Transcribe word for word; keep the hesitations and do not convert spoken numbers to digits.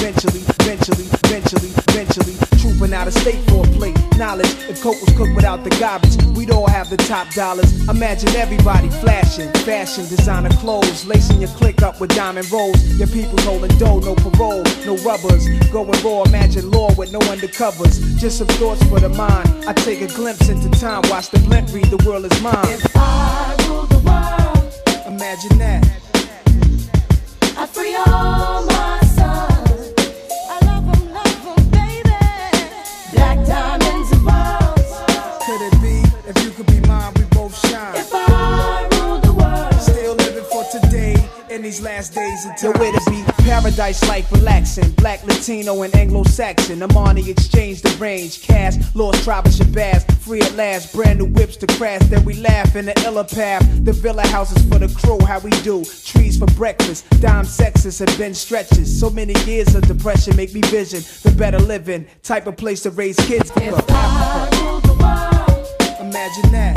eventually, eventually, eventually, eventually, trooping out of state for a plate. Knowledge, if coke was cooked without the garbage, we'd all have the top dollars. Imagine everybody flashing, fashion, designer clothes, lacing your click up with diamond rolls. Your people's holding dough, no parole, no rubbers. Going raw, imagine law with no undercovers. Just some thoughts for the mind. I take a glimpse into time, watch the blimp read the world is mine. If I rule the world, imagine that. I free all my sons. I love them, love them, baby. Black diamonds and pearls. Could it be, if you could be mine, we both shine. If I rule the world, still living for today, in these last days of time. Nowhere to be, paradise life relaxing. Black, Latino, and Anglo-Saxon. Amani exchange the range. Cash, lost tribe of Shabazz. Free at last, brand new whips to crash. Then we laugh in the iller path. The villa houses for the crew, how we do. Trees for breakfast, dime sexes have been stretches. So many years of depression make me vision the better living. Type of place to raise kids. if I rule the world, imagine that.